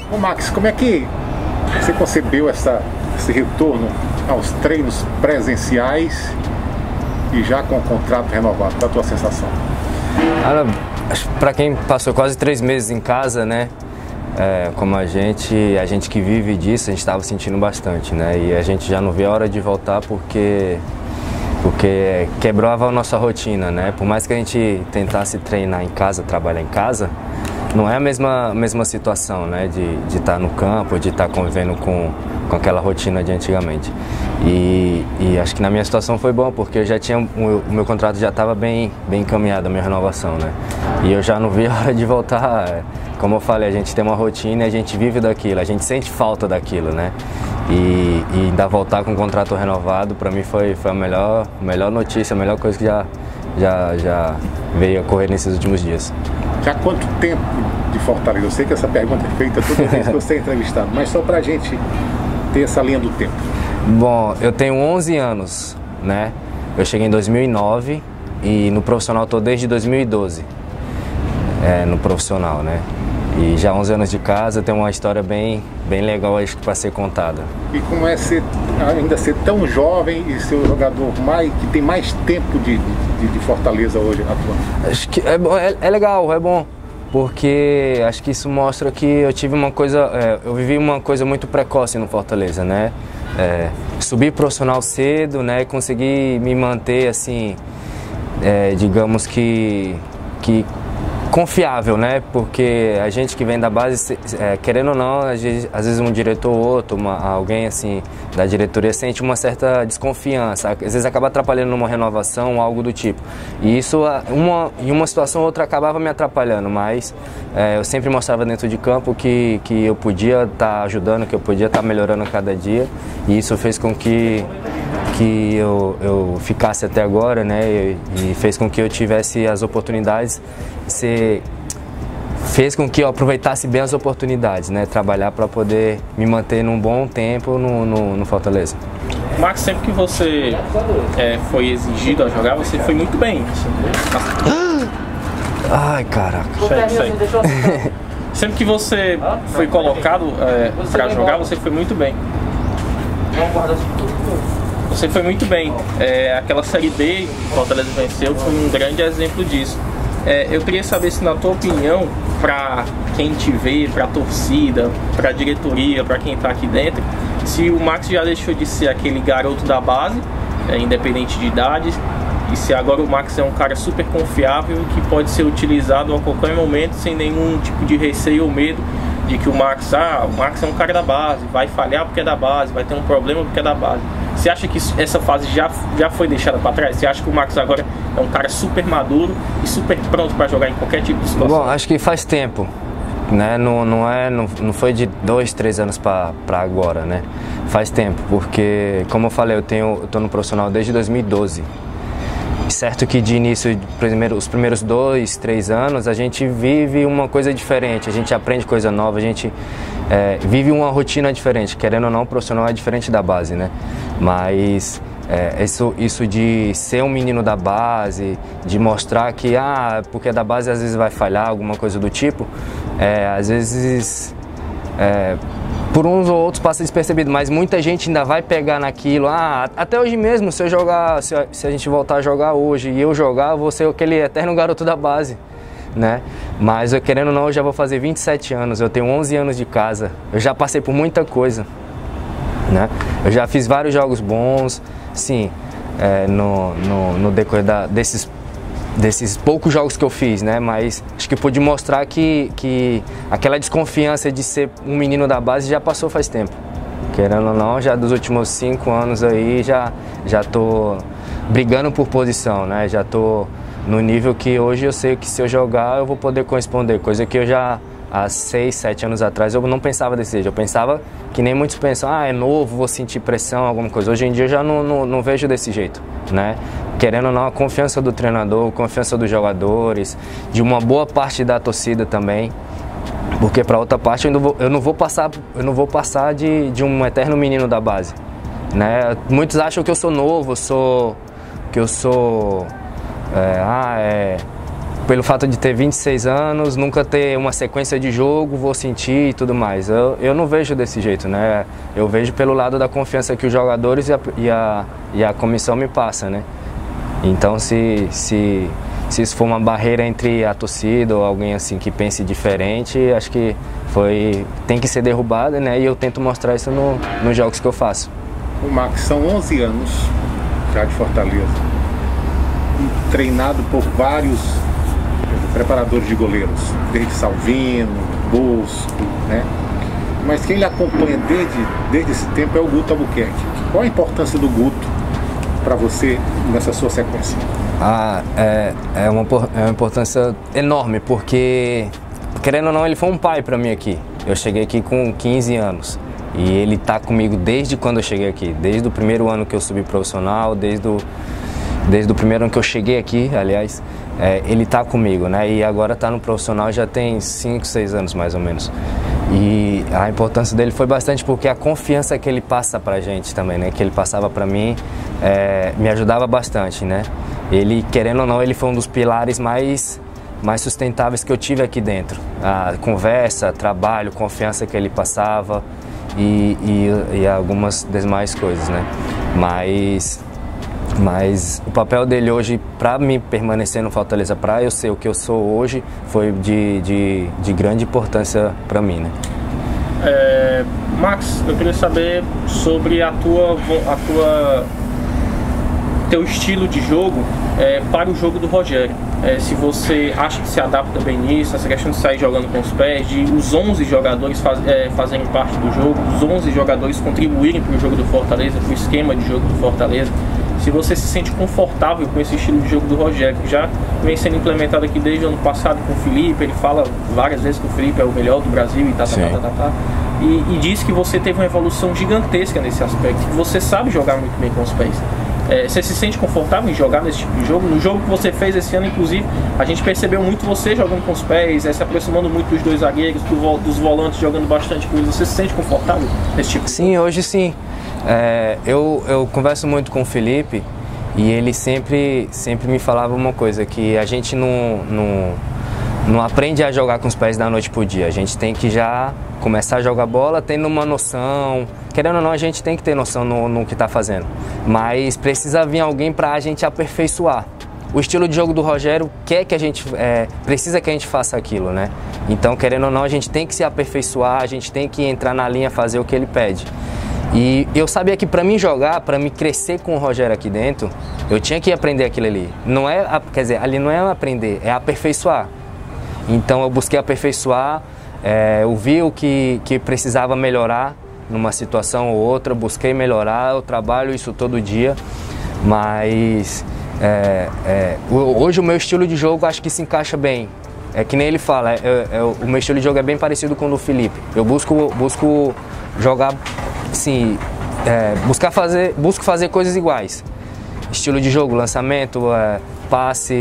Ô Max, como é que você concebeu esse retorno aos treinos presenciais e já com o contrato renovado? Qual a tua sensação? Para quem passou quase 3 meses em casa, né? Como a gente que vive disso, a gente estava sentindo bastante, né? E a gente já não vê a hora de voltar porque quebrava a nossa rotina, né? Por mais que a gente tentasse treinar em casa, trabalhar em casa, não é a mesma situação, né? De estar no campo, de estar convivendo com aquela rotina de antigamente. E acho que na minha situação foi bom, porque eu já tinha, o meu contrato já estava bem encaminhado, a minha renovação, né? E eu já não vi a hora de voltar. Como eu falei, a gente tem uma rotina e a gente vive daquilo, a gente sente falta daquilo, né? E ainda voltar com o contrato renovado, para mim foi a melhor notícia, a melhor coisa que já veio a ocorrer nesses últimos dias. Já há quanto tempo de Fortaleza? Eu sei que essa pergunta é feita toda vez que você é entrevistado, mas só para a gente ter essa linha do tempo. Bom, eu tenho 11 anos, né? Eu cheguei em 2009 e no profissional estou desde 2012, no profissional, né? E já 11 anos de casa, tem uma história bem legal aí para ser contada. E como é ainda ser tão jovem e ser o jogador que tem mais tempo de Fortaleza hoje atuando? Acho que é legal, é bom, porque acho que isso mostra que eu tive eu vivi uma coisa muito precoce no Fortaleza, né? Subi profissional cedo, né? Consegui me manter assim, digamos que confiável, né? Porque a gente que vem da base, querendo ou não, às vezes um diretor ou outro, alguém assim da diretoria sente uma certa desconfiança, às vezes acaba atrapalhando numa renovação, algo do tipo. E isso, em uma situação ou outra, acabava me atrapalhando, mas eu sempre mostrava dentro de campo que eu podia estar ajudando, que eu podia estar melhorando a cada dia, e isso fez com que eu ficasse até agora, né? E fez com que eu tivesse as oportunidades, fez com que eu aproveitasse bem as oportunidades, né? Trabalhar para poder me manter num bom tempo no Fortaleza. Max, sempre que você foi exigido a jogar, você foi muito bem. Ai, caraca. Sempre que você foi colocado para jogar, você foi muito bem. Você foi muito bem. Aquela Série B que o Fortaleza venceu foi um grande exemplo disso. Eu queria saber se, na tua opinião, para quem te vê, para a torcida, para a diretoria, para quem está aqui dentro, se o Max já deixou de ser aquele garoto da base, independente de idade, e se agora o Max é um cara super confiável que pode ser utilizado a qualquer momento sem nenhum tipo de receio ou medo de que o Max é um cara da base, vai falhar porque é da base, vai ter um problema porque é da base. Você acha que essa fase já foi deixada para trás? Você acha que o Max agora é um cara super maduro e super pronto para jogar em qualquer tipo de situação? Bom, acho que faz tempo, né? Não foi de 2, 3 anos para agora, né? Faz tempo, porque, como eu falei, eu tô no profissional desde 2012. Certo que de início, os primeiros 2, 3 anos, a gente vive uma coisa diferente, a gente aprende coisa nova, a gente vive uma rotina diferente. Querendo ou não, o profissional é diferente da base, né? Mas isso de ser um menino da base, de mostrar que, porque é da base às vezes vai falhar, alguma coisa do tipo, às vezes por uns ou outros passa despercebido, mas muita gente ainda vai pegar naquilo. Até hoje mesmo, se a gente voltar a jogar hoje e eu jogar, eu vou ser aquele eterno garoto da base, né? Mas eu, querendo ou não, eu já vou fazer 27 anos, eu tenho 11 anos de casa, eu já passei por muita coisa, né? Eu já fiz vários jogos bons, sim, no decorrer desses poucos jogos que eu fiz, né? Mas acho que pude mostrar que aquela desconfiança de ser um menino da base já passou faz tempo. Querendo ou não, já dos últimos 5 anos aí já tô brigando por posição, né? Já tô no nível que hoje eu sei que se eu jogar eu vou poder corresponder, coisa que eu já há 6, 7 anos atrás eu não pensava desse jeito. Eu pensava que nem muitos pensam, é novo, vou sentir pressão, alguma coisa. Hoje em dia eu já não vejo desse jeito, né? Querendo ou não, a confiança do treinador, a confiança dos jogadores, de uma boa parte da torcida também, porque para outra parte eu não vou passar de um eterno menino da base, né? Muitos acham que eu sou novo, pelo fato de ter 26 anos, nunca ter uma sequência de jogo, vou sentir e tudo mais. Eu não vejo desse jeito, né? Eu vejo pelo lado da confiança que os jogadores e a comissão me passa, né? Então, se isso for uma barreira entre a torcida ou alguém assim que pense diferente, acho que tem que ser derrubada, né? E eu tento mostrar isso nos jogos que eu faço. O Max, são 11 anos já de Fortaleza, treinado por vários preparadores de goleiros, desde Salvino, Bosco, né? Mas quem lhe acompanha desde esse tempo é o Guto Albuquerque. Qual a importância do Guto para você nessa sua sequência? É uma importância enorme, porque, querendo ou não, ele foi um pai para mim aqui. Eu cheguei aqui com 15 anos e ele está comigo desde quando eu cheguei aqui, desde o primeiro ano que eu subi profissional, desde o primeiro ano que eu cheguei aqui, aliás, ele está comigo, né? E agora está no profissional já tem 5, 6 anos mais ou menos. E a importância dele foi bastante porque a confiança que ele passa pra gente também, né? Que ele passava pra mim, me ajudava bastante, né? Ele, querendo ou não, ele foi um dos pilares mais sustentáveis que eu tive aqui dentro. A conversa, trabalho, confiança que ele passava e algumas demais coisas, né? Mas o papel dele hoje, para me permanecer no Fortaleza, para eu ser o que eu sou hoje, foi de grande importância para mim, né? Max, eu queria saber sobre teu estilo de jogo para o jogo do Rogério. Se você acha que se adapta bem nisso, essa questão de sair jogando com os pés, de os 11 jogadores fazerem parte do jogo, os 11 jogadores contribuírem para o jogo do Fortaleza, para o esquema de jogo do Fortaleza. Se você se sente confortável com esse estilo de jogo do Rogério, que já vem sendo implementado aqui desde o ano passado com o Felipe, ele fala várias vezes que o Felipe é o melhor do Brasil e diz que você teve uma evolução gigantesca nesse aspecto, que você sabe jogar muito bem com os pés. Você se sente confortável em jogar nesse tipo de jogo? No jogo que você fez esse ano, inclusive, a gente percebeu muito você jogando com os pés, se aproximando muito dos dois zagueiros, dos volantes jogando bastante com eles. Você se sente confortável nesse tipo de jogo? Sim, hoje sim. Eu converso muito com o Felipe e ele sempre me falava uma coisa, que a gente não aprende a jogar com os pés da noite pro dia. A gente tem que já começar a jogar bola tendo uma noção. Querendo ou não, a gente tem que ter noção no que está fazendo. Mas precisa vir alguém para a gente aperfeiçoar. O estilo de jogo do Rogério quer que a gente precisa que a gente faça aquilo, né? Então, querendo ou não, a gente tem que se aperfeiçoar, a gente tem que entrar na linha, fazer o que ele pede. E eu sabia que para mim jogar, para me crescer com o Rogério aqui dentro, eu tinha que aprender aquilo ali. Ali não é aprender, é aperfeiçoar. Então eu busquei aperfeiçoar, eu vi o que precisava melhorar numa situação ou outra, busquei melhorar, eu trabalho isso todo dia, mas hoje o meu estilo de jogo acho que se encaixa bem. É que nem ele fala, o meu estilo de jogo é bem parecido com o do Felipe. Eu busco jogar, assim, busco fazer coisas iguais. Estilo de jogo, lançamento, passe,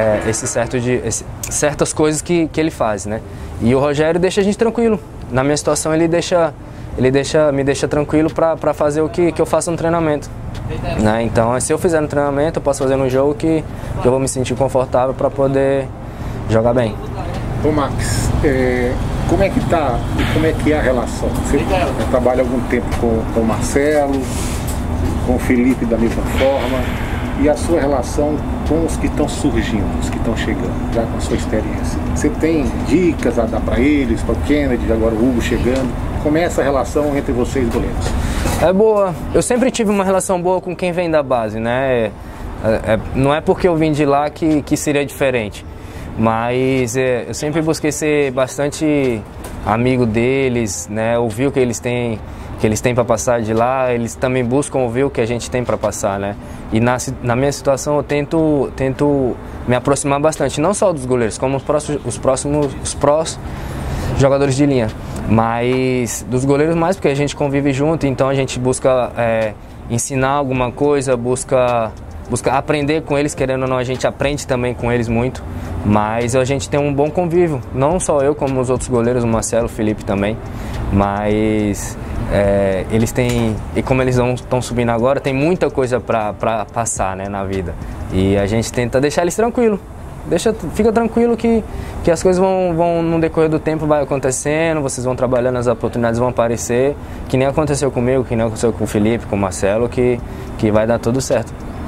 certas coisas que ele faz, né? E o Rogério deixa a gente tranquilo. Na minha situação me deixa tranquilo para fazer o que eu faço no treinamento, né? Então, se eu fizer no treinamento, eu posso fazer no jogo que eu vou me sentir confortável para poder jogar bem. Ô Max, como é que tá e como é que é a relação? Você trabalha há algum tempo com o Marcelo, com o Felipe da mesma forma, e a sua relação com os que estão surgindo, os que estão chegando, já com a sua experiência? Você tem dicas a dar para eles, para o Kennedy, agora o Hugo chegando? Como é essa relação entre vocês, goleiros? É boa. Eu sempre tive uma relação boa com quem vem da base, né? Não é porque eu vim de lá que seria diferente. Mas eu sempre busquei ser bastante amigo deles, né? Ouvir o que eles têm para passar de lá, eles também buscam ouvir o que a gente tem para passar, né? E na minha situação eu tento me aproximar bastante, não só dos goleiros, como os próximos jogadores de linha, mas dos goleiros mais, porque a gente convive junto, então a gente busca ensinar alguma coisa, busca aprender com eles, querendo ou não, a gente aprende também com eles muito, mas a gente tem um bom convívio, não só eu, como os outros goleiros, o Marcelo, o Felipe também, mas eles têm, e como eles estão subindo agora, tem muita coisa para passar, né, na vida, e a gente tenta deixar eles tranquilos, fica tranquilo que as coisas vão no decorrer do tempo, vai acontecendo, vocês vão trabalhando, as oportunidades vão aparecer, que nem aconteceu comigo, que nem aconteceu com o Felipe, com o Marcelo, que vai dar tudo certo.